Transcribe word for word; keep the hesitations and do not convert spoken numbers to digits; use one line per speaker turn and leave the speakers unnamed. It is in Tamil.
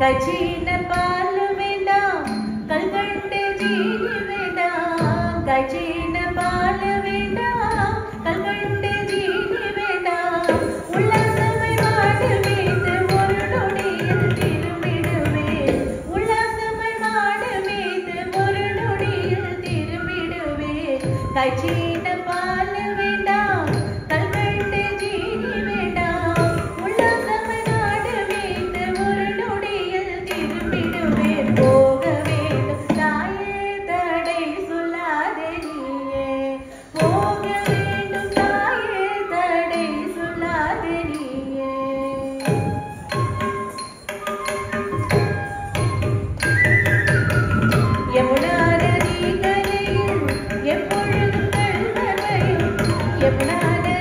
கச்சின பால் வேண்டாம் கல்கண்டு ஜீனி வேண்டாம் கச்சின பால் வேண்டாம் கல்கண்டு ஜீனி வேண்டாம் உல்லாசமை மாடு மீது ஒரு நொடியில் திரும்பிடுவேன் உல்லாசமை மாடு மீது ஒரு நொடியில் திரும்பிடுவேன் கச்சி